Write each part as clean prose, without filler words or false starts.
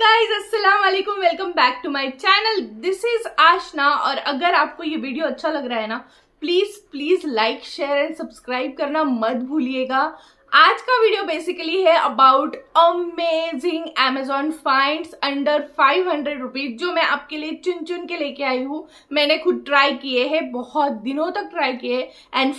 Guys, अस्सलाम वालेकुम, welcome back to my channel. This is Aashna. और अगर आपको ये वीडियो अच्छा लग रहा है ना, please please like, share and subscribe करना मत भूलिएगा। आज का वीडियो बेसिकली है about amazing Amazon finds under 500 rupees, जो मैं आपके लिए चुन चुन के लेके आई हूँ। मैंने खुद ट्राई किए हैं, बहुत दिनों तक ट्राई किए, and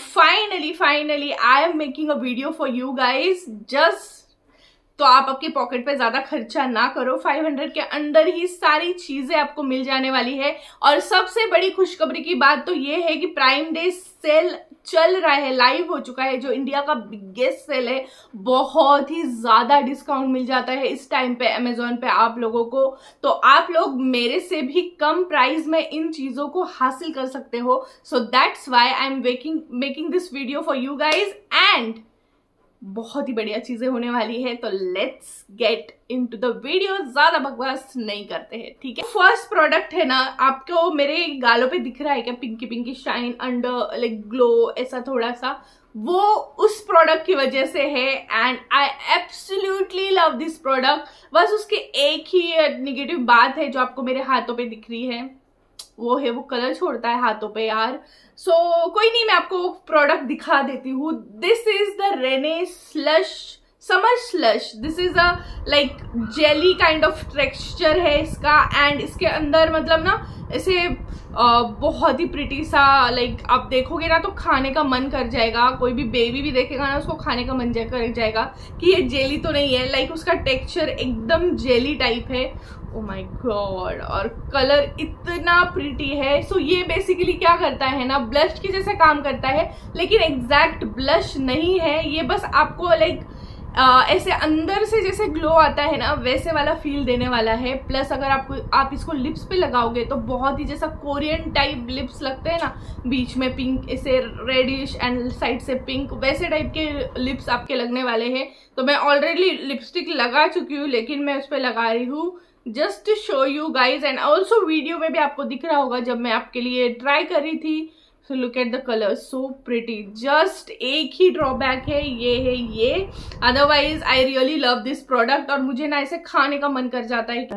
finally I am making a video for you guys. Just तो आप आपके पॉकेट पे ज्यादा खर्चा ना करो, 500 के अंदर ही सारी चीजें आपको मिल जाने वाली है। और सबसे बड़ी खुशखबरी की बात तो ये है कि प्राइम डे सेल चल रहा है, लाइव हो चुका है, जो इंडिया का बिगेस्ट सेल है। बहुत ही ज्यादा डिस्काउंट मिल जाता है इस टाइम पे अमेजोन पे आप लोगों को। तो आप लोग मेरे से भी कम प्राइस में इन चीजों को हासिल कर सकते हो। So that's why I am making this video for you guys, and बहुत ही बढ़िया चीजें होने वाली है। तो let's get into the video. ज्यादा बकवास नहीं करते हैं, ठीक है। फर्स्ट प्रोडक्ट है ना, आपको मेरे गालों पे दिख रहा है क्या, pinky pinky shine under like glow, ऐसा थोड़ा सा, वो उस प्रोडक्ट की वजह से है। And I absolutely love this product. बस उसकी एक ही निगेटिव बात है जो आपको मेरे हाथों पे दिख रही है, वो है वो कलर छोड़ता है हाथों पे यार। सो कोई नहीं, मैं आपको प्रोडक्ट दिखा देती हूँ। This is the Renee slush summer slush. This is a like jelly kind of texture है इसका। एंड इसके अंदर मतलब ना ऐसे बहुत ही प्रिटी सा, लाइक आप देखोगे ना तो खाने का मन कर जाएगा। कोई भी बेबी भी देखेगा ना, उसको खाने का मन कर जाएगा कि ये जेली तो नहीं है। लाइक उसका टेक्सचर एकदम जेली टाइप है। ओ माय गॉड, और कलर इतना प्रिटी है। सो ये बेसिकली क्या करता है ना, ब्लश के जैसे काम करता है, लेकिन एग्जैक्ट ब्लश नहीं है ये। बस आपको लाइक ऐसे अंदर से जैसे ग्लो आता है ना, वैसे वाला फील देने वाला है। प्लस अगर आप इसको लिप्स पे लगाओगे तो बहुत ही जैसा कोरियन टाइप लिप्स लगते हैं ना, बीच में पिंक ऐसे रेडिश एंड साइड से पिंक, वैसे टाइप के लिप्स आपके लगने वाले हैं। तो मैं ऑलरेडी लिपस्टिक लगा चुकी हूँ, लेकिन मैं उस पर लगा रही हूँ just to show you guys. And also video में भी आपको दिख रहा होगा जब मैं आपके लिए ट्राई कर रही थी। So look at the colour, so pretty. Just एक ही ड्रॉबैक है, ये है ये। Otherwise I really love this product. और मुझे ना ऐसे खाने का मन कर जाता है।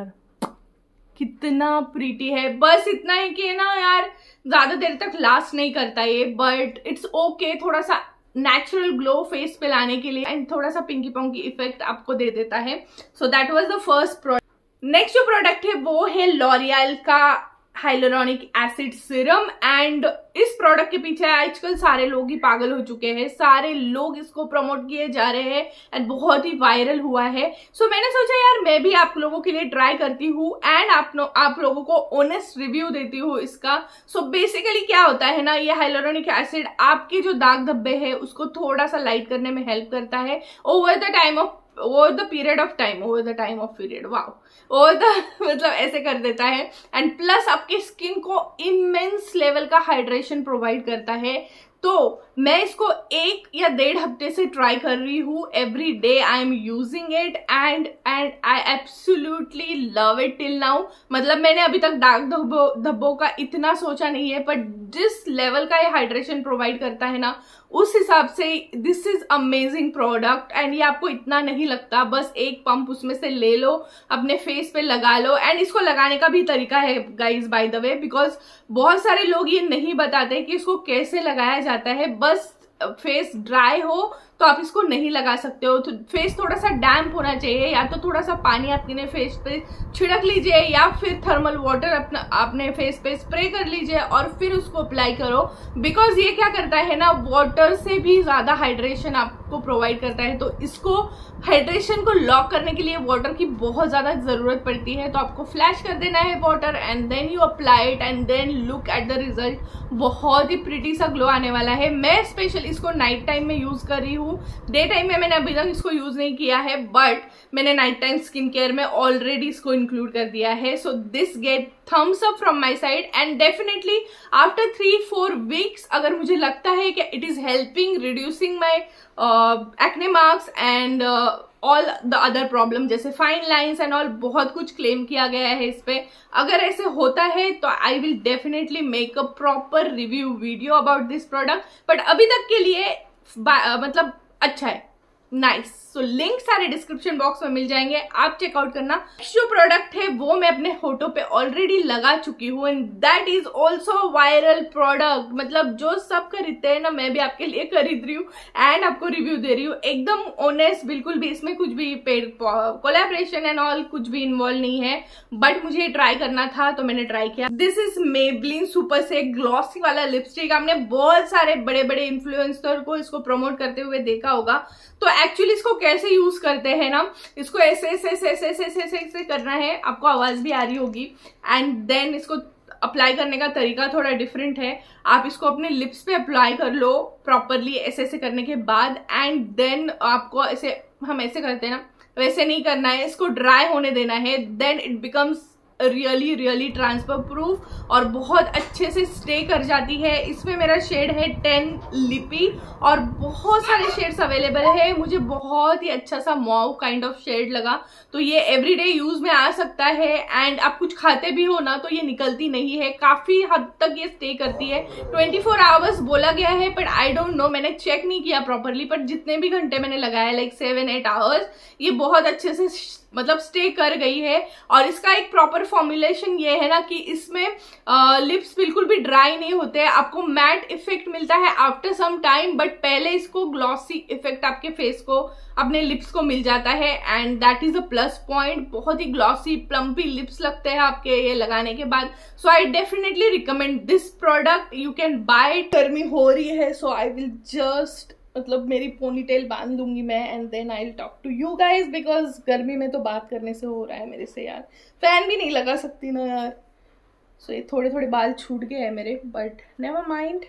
कितना प्रिटी है। बस इतना है कि ना यार, ज्यादा देर तक लास्ट नहीं करता ये, बट इट्स ओके। थोड़ा सा नेचुरल ग्लो फेस पे लाने के लिए एंड थोड़ा सा पिंकी पंकी इफेक्ट आपको दे देता है। So that was the first product. Next जो प्रोडक्ट है वो है लॉरियल का हाइलुरोनिक एसिड सीरम। एंड इस प्रोडक्ट के पीछे आजकल सारे लोग ही पागल हो चुके हैं, सारे लोग इसको प्रमोट किए जा रहे हैं एंड बहुत ही वायरल हुआ है। सो मैंने सोचा यार मैं भी आप लोगों के लिए ट्राई करती हूँ एंड आप लोगों को ऑनेस्ट रिव्यू देती हूँ इसका। सो बेसिकली क्या होता है ना, ये हाइलुरोनिक एसिड आपके जो दाग धब्बे है उसको थोड़ा सा लाइट करने में हेल्प करता है over the period of time, मतलब ऐसे कर देता है। एंड प्लस आपकी स्किन को इमेंस लेवल का हाइड्रेशन प्रोवाइड करता है। तो मैं इसको 1 या 1.5 हफ्ते से ट्राई कर रही हूँ। Every day I am using it and I absolutely love it till now. मतलब मैंने अभी तक दाग धब्बों का इतना सोचा नहीं है, पर जिस लेवल का ये हाइड्रेशन प्रोवाइड करता है ना, उस हिसाब से this is amazing product. And ये आपको इतना नहीं लगता, बस एक पंप उसमें से ले लो, अपने फेस पे लगा लो। एंड इसको लगाने का भी तरीका है guys, by the way, because बहुत सारे लोग ये नहीं बताते कि इसको कैसे लगाया जाता है। बस फेस ड्राई हो तो आप इसको नहीं लगा सकते हो। तो फेस थोड़ा सा डैम्प होना चाहिए, या तो थोड़ा सा पानी आपने फेस पे छिड़क लीजिए, या फिर थर्मल वाटर अपने फेस पे स्प्रे कर लीजिए और फिर उसको अप्लाई करो। बिकॉज ये क्या करता है ना, वाटर से भी ज्यादा हाइड्रेशन आपको प्रोवाइड करता है। तो इसको हाइड्रेशन को लॉक करने के लिए वाटर की बहुत ज्यादा जरूरत पड़ती है। तो आपको फ्लैश कर देना है water and then you apply it and then look at the result. बहुत ही प्रिटी सा ग्लो आने वाला है। मैं स्पेशल इसको नाइट टाइम में यूज कर रही हूँ। डे टाइम में मैंने अभी तक इसको यूज नहीं किया है, बट मैंने नाइट टाइम स्किन केयर में ऑलरेडी इसको इंक्लूड कर दिया है। So this get thumbs up from my side. And definitely after 3-4 weeks अगर मुझे लगता है कि it is helping reducing my acne marks and all the other problem जैसे फाइन लाइन्स एंड ऑल, बहुत कुछ क्लेम किया गया है इस पे। अगर ऐसे होता है तो I will definitely make a proper review video about this product. But अभी तक के लिए मतलब अच्छा है, नाइस। सो लिंक सारे डिस्क्रिप्शन बॉक्स में मिल जाएंगे, आप चेकआउट करना। जो प्रोडक्ट है वो मैं अपने होठों पे ऑलरेडी लगा चुकी हूँ and that is also viral product. मतलब जो सब खरीदते हैं ना, मैं भी आपके लिए खरीद रही हूँ एंड आपको रिव्यू दे रही हूँ, एकदम ऑनेस्ट, बिल्कुल भी इसमें कुछ भी पेड कोलैबोरेशन एंड ऑल कुछ भी इन्वॉल्व नहीं है, बट मुझे ये ट्राई करना था तो मैंने ट्राई किया। दिस इज मेबलिन सुपर से ग्लॉसी वाला लिपस्टिक। आपने बहुत सारे बड़े बड़े इन्फ्लुएंसर को इसको प्रमोट करते हुए देखा होगा। तो एक्चुअली इसको कैसे यूज करते हैं ना, इसको ऐसे ऐसे ऐसे ऐसे ऐसे ऐसे ऐसे करना है, आपको आवाज भी आ रही होगी, एंड देन इसको अप्लाई करने का तरीका थोड़ा डिफरेंट है। आप इसको अपने लिप्स पे अप्लाई कर लो प्रॉपरली ऐसे ऐसे करने के बाद, एंड देन आपको ऐसे, हम ऐसे करते हैं ना, वैसे नहीं करना है, इसको ड्राई होने देना है। Then it becomes really really transfer proof और बहुत अच्छे से स्टे कर जाती है। इसमें मेरा शेड है 10 लिपी और बहुत सारे शेड्स अवेलेबल है। मुझे बहुत ही अच्छा सा मॉव काइंड ऑफ शेड लगा, तो ये एवरीडे यूज में आ सकता है। एंड आप कुछ खाते भी हो ना तो ये निकलती नहीं है, काफी हद तक ये स्टे करती है। 24 आवर्स बोला गया है, बट आई डोंट नो, मैंने चेक नहीं किया प्रॉपरली, बट जितने भी घंटे मैंने लगाया, लाइक 7-8 आवर्स, ये बहुत अच्छे से मतलब स्टे कर गई है। और इसका एक प्रॉपर फॉर्मुलेशन ये है ना कि इसमें लिप्स बिल्कुल भी ड्राई नहीं होते हैं, आपको मैट इफेक्ट मिलता है आफ्टर सम टाइम, बट पहले इसको ग्लॉसी इफेक्ट आपके फेस को, अपने लिप्स को मिल जाता है, and that is a plus point. बहुत ही ग्लॉसी प्लम्पी लिप्स लगते हैं आपके ये लगाने के बाद। So I definitely recommend this product, you can buy. गर्मी हो रही है, सो आई विल जस्ट, मतलब मेरी पोनीटेल बांध लूंगी मैं, and then I will talk to you guys, because गर्मी में तो बात करने से हो रहा है मेरे से यार, फैन भी नहीं लगा सकती ना यार। सो ये थोड़े थोड़े बाल छूट गए हैं मेरे, बट नेवर माइंड,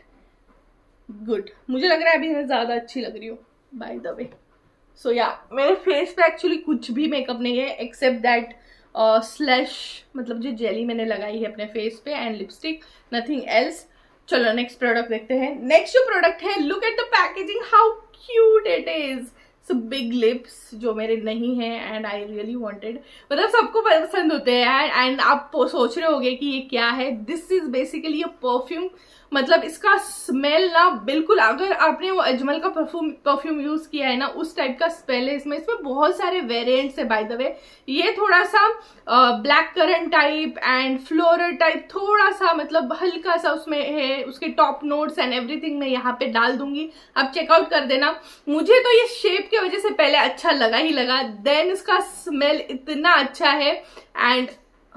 गुड। मुझे लग रहा है अभी मैं ज्यादा अच्छी लग रही हूँ बाय द वे। सो या मेरे फेस पे एक्चुअली कुछ भी मेकअप नहीं है एक्सेप्ट दैट स्लैश, मतलब जो जेली मैंने लगाई है अपने फेस पे, एंड लिपस्टिक, नथिंग एल्स। चलो नेक्स्ट प्रोडक्ट देखते हैं। नेक्स्ट जो प्रोडक्ट है, look at the packaging, how cute it is. So big lips जो मेरे नहीं है एंड आई रियली वांटेड, मतलब सबको पसंद होते हैं, एंड आप सोच रहे होगे कि ये क्या है। This is basically a perfume. मतलब इसका स्मेल ना बिल्कुल, अगर आपने वो अजमल का परफ्यूम यूज किया है ना, उस टाइप का स्मेल है इसमें। इसमें बहुत सारे वेरिएंट्स है बाय द वे। ये थोड़ा सा black currant type and floral type, थोड़ा सा मतलब हल्का सा उसमें है। उसके टॉप नोट्स एंड एवरीथिंग मैं यहाँ पे डाल दूंगी, आप चेकआउट कर देना। मुझे तो ये शेप की वजह से पहले अच्छा लगा ही लगा, देन इसका स्मेल इतना अच्छा है एंड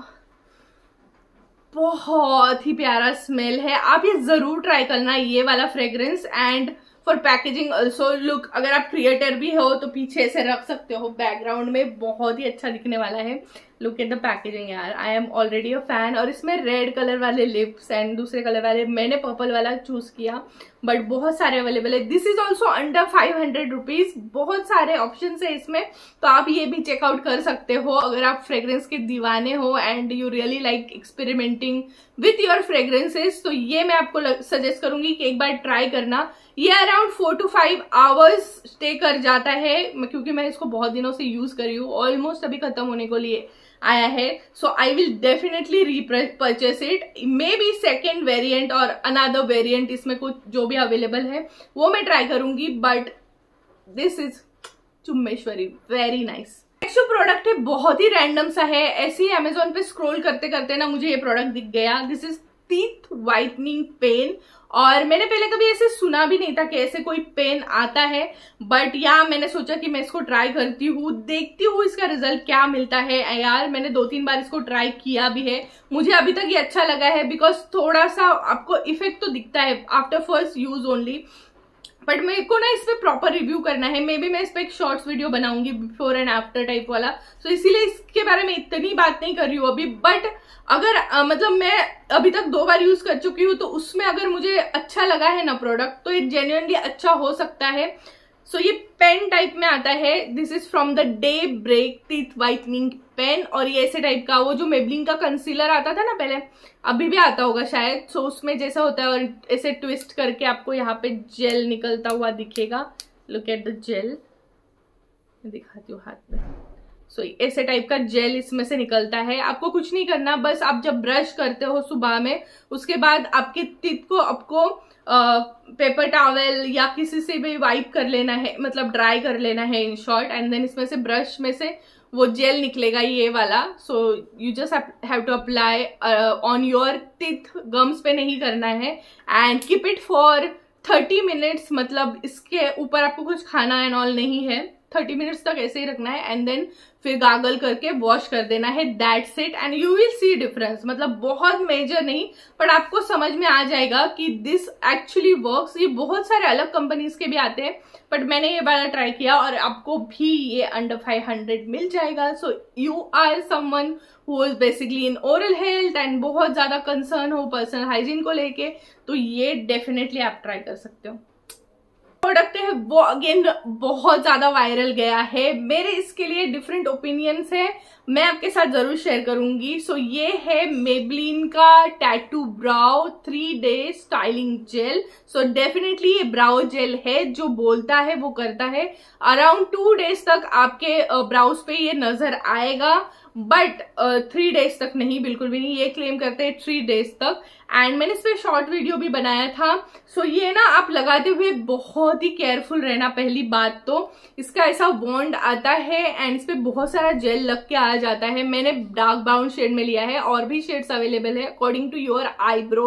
बहुत ही प्यारा स्मेल है। आप ये जरूर ट्राई करना, ये वाला fragrance. And for packaging also, look, अगर आप क्रिएटर भी हो तो पीछे से रख सकते हो बैकग्राउंड में, बहुत ही अच्छा दिखने वाला है। लुक एट द पैकेजिंग यार, I am already a fan. और इसमें रेड कलर वाले लिप्स एंड दूसरे कलर वाले, मैंने पर्पल वाला चूज किया, बट बहुत सारे अवेलेबल है। This is also under 500 rupees. बहुत सारे ऑप्शन है इसमें, तो आप ये भी चेकआउट कर सकते हो अगर आप फ्रेग्रेंस के दीवाने हो and you really like experimenting with your fragrances. तो ये मैं आपको सजेस्ट करूंगी कि एक बार ट्राई करना। ये अराउंड 4 to 5 आवर्स स्टे कर जाता है, क्योंकि मैं इसको बहुत दिनों से यूज कर रही हूँ, ऑलमोस्ट अभी खत्म होने को लिए आया है। So I will definitely repurchase it. Maybe second variant और अनदर वेरिएंट इसमें कुछ जो भी अवेलेबल है वो मैं ट्राई करूंगी, but this is Chummeshwari, very nice. Next जो प्रोडक्ट है बहुत ही रैंडम सा है, ऐसे ही अमेजोन पे स्क्रॉल करते करते ना मुझे ये प्रोडक्ट दिख गया। This is teeth whitening pen, और मैंने पहले कभी ऐसे सुना भी नहीं था कि ऐसे कोई पेन आता है, बट यार मैंने सोचा कि मैं इसको ट्राई करती हूँ, देखती हूँ इसका रिजल्ट क्या मिलता है। यार मैंने 2-3 बार इसको ट्राई किया भी है, मुझे अभी तक ये अच्छा लगा है, बिकॉज थोड़ा सा आपको इफेक्ट तो दिखता है after first use only, but मेरे को ना इस पे प्रॉपर रिव्यू करना है। मे बी मैं इस पे एक शॉर्ट्स वीडियो बनाऊंगी बिफोर एंड आफ्टर टाइप वाला, तो इसीलिए इसके बारे में इतनी बात नहीं कर रही हूँ अभी। बट अगर मतलब मैं अभी तक 2 बार यूज कर चुकी हूँ, तो उसमें अगर मुझे अच्छा लगा है ना प्रोडक्ट, तो ये जेन्युइनली अच्छा हो सकता है। सो ये पेन टाइप में आता है। This is from the Day Break teeth whitening pen, और ये ऐसे टाइप का, वो जो मेबलिन का कंसीलर आता था ना पहले, अभी भी आता होगा शायद, सो उसमें जैसा होता है, और ऐसे ट्विस्ट करके आपको यहाँ पे जेल निकलता हुआ दिखेगा। लुक एट द जेल, मैं दिखाती हूँ हाथ में। सो ऐसे टाइप का जेल इसमें से निकलता है। आपको कुछ नहीं करना, बस आप जब ब्रश करते हो सुबह में, उसके बाद आपके टीथ को आपको पेपर टॉवेल या किसी से भी वाइप कर लेना है, मतलब ड्राई कर लेना है इन शॉर्ट, एंड देन इसमें से ब्रश में से वो जेल निकलेगा ये वाला. So you just have to apply on your teeth, gums पे नहीं करना है, and keep it for 30 minutes. मतलब इसके ऊपर आपको कुछ खाना एंड ऑल नहीं है, 30 मिनट्स तक ऐसे ही रखना है, एंड देन फिर गागल करके वॉश कर देना है. That's it, and you will see difference. मतलब बहुत मेजर नहीं, पर आपको समझ में आ जाएगा कि दिस एक्चुअली वर्क्स. ये बहुत सारे अलग कंपनीज के भी आते हैं, बट मैंने ये वाला ट्राई किया और आपको भी ये अंडर 500 मिल जाएगा. So you are someone who is basically in oral health and बहुत ज्यादा कंसर्न हो पर्सनल हाइजीन को लेके, तो ये डेफिनेटली आप ट्राई कर सकते हो. प्रोडक्ट है वो अगेन बहुत ज्यादा वायरल गया है. मेरे इसके लिए डिफरेंट ओपिनियंस है, मैं आपके साथ जरूर शेयर करूंगी. सो ये है मेबलिन का tattoo brow 3-day styling gel. So definitely ये ब्राउ जेल है, जो बोलता है वो करता है. अराउंड 2 days तक आपके ब्राउज पे ये नजर आएगा, बट 3 days तक नहीं, बिल्कुल भी नहीं. ये क्लेम करते हैं 3 days तक, एंड मैंने इस पे शॉर्ट वीडियो भी बनाया था. सो ये ना आप लगाते हुए बहुत ही केयरफुल रहना. पहली बात तो इसका ऐसा बॉन्ड आता है एंड इस पे बहुत सारा जेल लग के आ जाता है. मैंने डार्क ब्राउन शेड में लिया है, और भी शेड्स अवेलेबल है according to your eyebrow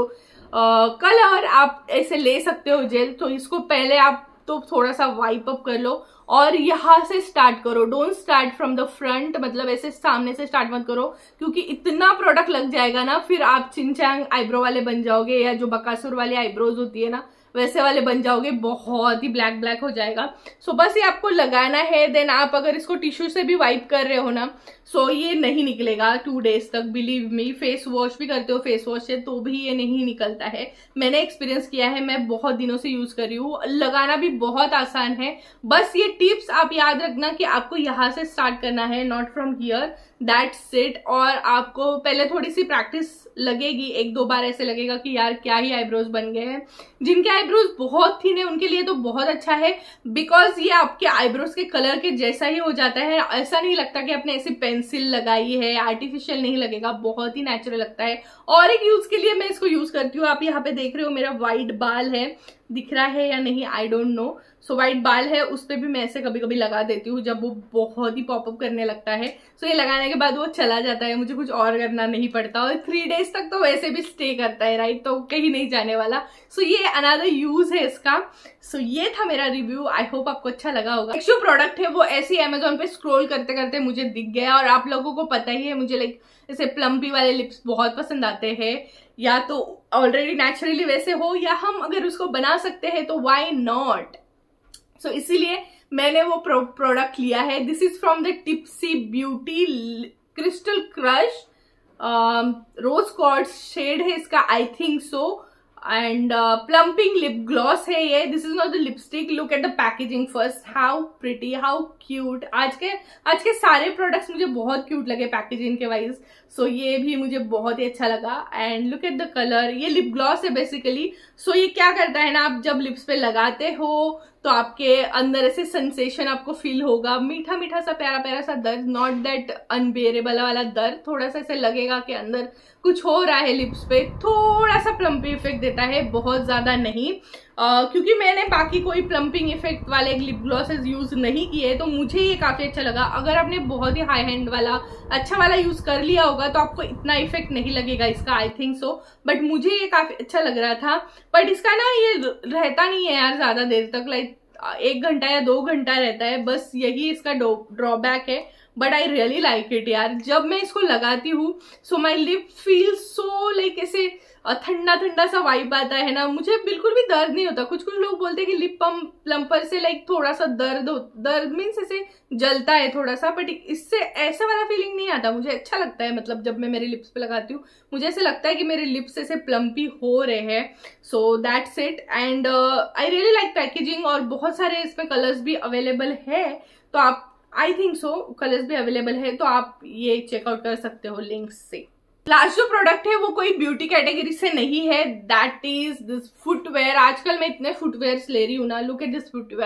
colour. आप ऐसे ले सकते हो जेल. तो इसको पहले आप तो थोड़ा सा वाइप अप कर लो और यहाँ से स्टार्ट करो. Don't start from the front, मतलब ऐसे सामने से स्टार्ट मत करो, क्योंकि इतना प्रोडक्ट लग जाएगा ना, फिर आप चिंचांग आईब्रो वाले बन जाओगे, या जो बकासुर वाली आईब्रोज होती है ना वैसे वाले बन जाओगे, बहुत ही ब्लैक ब्लैक हो जाएगा. सो बस ये आपको लगाना है. देन आप अगर इसको टिश्यू से भी वाइप कर रहे हो ना, सो ये नहीं निकलेगा 2 days तक. बिलीव मी, फेस वॉश भी करते हो फेस वॉश से तो भी ये नहीं निकलता है. मैंने एक्सपीरियंस किया है, मैं बहुत दिनों से यूज कर रही हूँ. लगाना भी बहुत आसान है. बस ये टिप्स आप याद रखना कि आपको यहाँ से स्टार्ट करना है, not from here. That's it. और आपको पहले थोड़ी सी प्रैक्टिस लगेगी, 1-2 बार ऐसे लगेगा कि यार क्या ही आईब्रोज बन गए हैं. जिनके आईब्रोज बहुत थिन है उनके लिए तो बहुत अच्छा है, बिकॉज ये आपके आईब्रोज के कलर के जैसा ही हो जाता है. ऐसा नहीं लगता कि आपने ऐसी पेंसिल लगाई है, आर्टिफिशियल नहीं लगेगा, बहुत ही नेचुरल लगता है. और एक यूज के लिए मैं इसको यूज करती हूँ. आप यहाँ पे देख रहे हो मेरा व्हाइट बाल है, दिख रहा है या नहीं I don't know. So white बाल है, उस पर भी मैं ऐसे कभी कभी लगा देती हूँ जब वो बहुत ही पॉपअप करने लगता है. सो ये लगाने के बाद वो चला जाता है, मुझे कुछ और करना नहीं पड़ता. और 3 days तक तो वैसे भी स्टे करता है, राइट, तो कहीं नहीं जाने वाला. सो ये अनदर यूज है इसका. सो ये था मेरा रिव्यू. आई होप आपको अच्छा लगा होगा. नेक्स्ट जो प्रोडक्ट है वो ऐसे अमेजोन पे स्क्रॉल करते करते मुझे दिख गया, और आप लोगों को पता ही है मुझे लाइक ऐसे प्लम्पी वाले लिप्स बहुत पसंद आते हैं, या तो ऑलरेडी नेचुरली वैसे हो, या हम अगर उसको बना सकते हैं तो व्हाई नॉट. सो इसीलिए मैंने वो प्रोडक्ट लिया है. This is from the Tipsy Beauty Crystal Crush Rose Quartz shade है इसका, I think so. And plumping lip gloss है ये. This is not the lipstick. Look at the packaging first, how pretty, how cute. आज के सारे products मुझे बहुत cute लगे पैकेजिंग के वाइज. सो ये भी मुझे बहुत ही अच्छा लगा. And look at the colour. ये लिप ग्लॉस है बेसिकली. सो ये क्या करता है ना, आप जब लिप्स पे लगाते हो तो आपके अंदर ऐसे सेंसेशन आपको फील होगा, मीठा मीठा सा प्यारा प्यारा सा दर्द, नॉट दैट अनबेरेबल वाला दर्द. थोड़ा सा ऐसे लगेगा कि अंदर कुछ हो रहा है लिप्स पे. थोड़ा सा प्लम्पी इफेक्ट देता है, बहुत ज्यादा नहीं. क्योंकि मैंने बाकी कोई प्लम्पिंग इफेक्ट वाले लिप ग्लॉसेस यूज नहीं किए, तो मुझे ये काफी अच्छा लगा. अगर आपने बहुत ही हाई हैंड वाला अच्छा वाला यूज कर लिया होगा तो आपको इतना इफेक्ट नहीं लगेगा इसका, आई थिंक सो. बट मुझे ये काफी अच्छा लग रहा था. बट इसका ना ये रहता नहीं है यार ज्यादा देर तक, लाइक 1 घंटा या 2 घंटा रहता है, बस यही इसका ड्रॉबैक है. But I really like it यार. जब मैं इसको लगाती हूँ so my lip feel so like ऐसे ठंडा ठंडा सा वाइब आता है ना. मुझे बिल्कुल भी दर्द नहीं होता. कुछ लोग बोलते हैं कि लिप प्लम्पर से लाइक थोड़ा सा दर्द मीन्स ऐसे जलता है थोड़ा सा, बट इससे ऐसा वाला फीलिंग नहीं आता. मुझे अच्छा लगता है, मतलब जब मैं मेरे लिप्स पे लगाती हूँ मुझे ऐसे लगता है कि मेरे लिप्स ऐसे प्लम्पी हो रहे हैं. So that's it. And I really like packaging. और बहुत सारे इसमें कलर्स भी अवेलेबल है, तो आप आई थिंक सो कलर्स भी अवेलेबल है, तो आप ये चेकआउट कर सकते हो लिंक से. लास्ट जो प्रोडक्ट है वो कोई ब्यूटी कैटेगरी से नहीं है, दैट इज दिस फुटवेयर. आजकल मैं इतने फुटवेयर्स ले रही हूँ ना, लुक एट दिस फुटवेयर.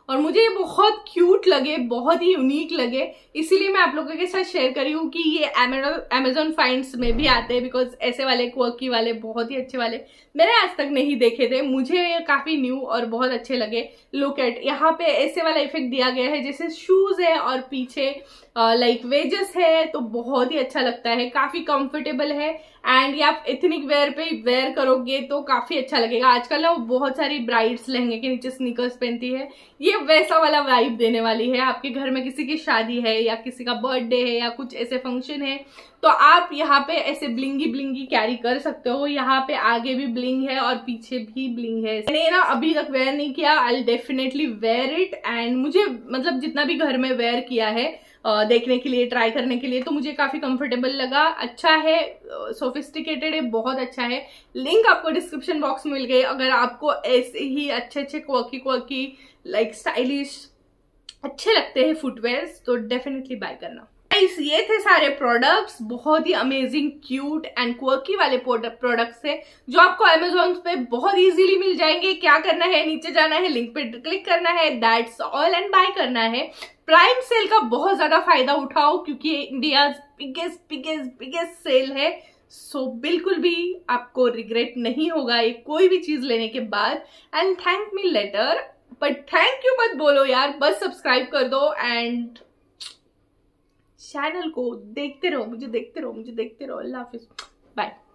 और मुझे ये बहुत क्यूट लगे, बहुत ही यूनिक लगे, इसीलिए मैं आप लोगों के साथ शेयर करी हूँ कि ये Amazon फाइंड्स में भी आते हैं, बिकॉज ऐसे वाले क्वर्की वाले बहुत ही अच्छे वाले मैंने आज तक नहीं देखे थे, मुझे काफी न्यू और बहुत अच्छे लगे। लुक एट, यहाँ पे ऐसे वाला इफेक्ट दिया गया है जैसे शूज है और पीछे लाइक वेजेस है, तो बहुत ही अच्छा लगता है, काफी कंफर्टेबल है एंड ये आप एथनिक वेयर पे वेयर करोगे तो काफी अच्छा लगेगा। आजकल ना बहुत सारी ब्राइड्स लहंगे के नीचे स्नीकर्स पहनती है, ये वैसा वाला वाइब देने वाली है। आपके घर में किसी की शादी है या किसी का बर्थडे है या कुछ ऐसे फंक्शन है तो आप यहाँ पे ऐसे ब्लिंगी ब्लिंगी कैरी कर सकते हो। यहाँ पे आगे भी ब्लिंग है और पीछे भी ब्लिंग है। मैंने ना अभी तक वेयर नहीं किया, I will definitely wear it and मुझे मतलब जितना भी घर में वेयर किया है देखने के लिए, ट्राई करने के लिए, तो मुझे काफी कंफर्टेबल लगा, अच्छा है, सोफिस्टिकेटेड है, बहुत अच्छा है। लिंक आपको डिस्क्रिप्शन बॉक्स में मिल गई। अगर आपको ऐसे ही अच्छे अच्छे क्वर्की लाइक स्टाइलिश अच्छे लगते हैं फुटवेयर्स तो डेफिनेटली बाय करना। ये थे सारे प्रोडक्ट्स, बहुत ही अमेजिंग क्यूट एंड क्वर्की वाले प्रोडक्ट्स है जो आपको Amazon पे बहुत इजीली मिल जाएंगे। क्या करना है, नीचे जाना है, लिंक पे क्लिक करना है, दैट्स ऑल एंड बाय करना है। प्राइम सेल का बहुत ज्यादा फायदा उठाओ क्योंकि इंडिया बिगेस्ट सेल है, सो बिल्कुल भी आपको रिग्रेट नहीं होगा ये कोई भी चीज लेने के बाद। And thank me later, but thank you मत बोलो यार, बस सब्सक्राइब कर दो एंड चैनल को देखते रहो, मुझे देखते रहो। अल्लाह हाफिज, बाय।